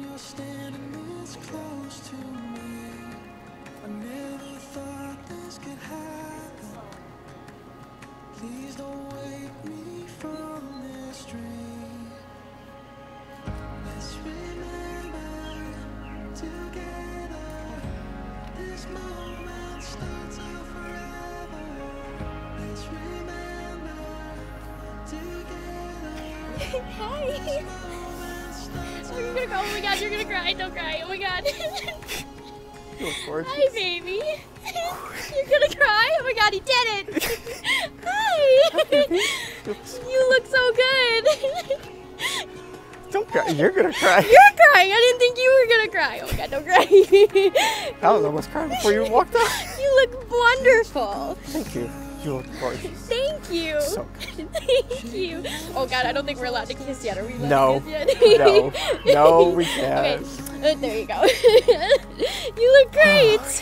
standing this close to me. I never thought this could happen. Please don't wake me from this dream. Let's remember together. This moment starts out forever. Let's remember together. Hi. Oh, you're gonna go. Oh my god, you're gonna cry. Don't cry. Oh my god. Hi, baby. You're gonna cry? Oh my god, he did it. Hi. You look so good. Don't cry. You're gonna cry. You're crying. I didn't think you were gonna cry. Oh my god, don't cry. I was almost crying before you walked out. You look wonderful. Thank you. You look gorgeous. Thank you. So Thank you. Oh god, I don't think we're allowed to kiss yet. Are we allowed No. to kiss yet? No, we can't. Okay, there you go. You look great.